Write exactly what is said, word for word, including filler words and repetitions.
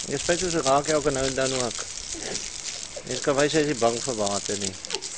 Jy spyt soos 'n raak elke nou en dan ook. Mens kan wys hy is nie bang vir water nie.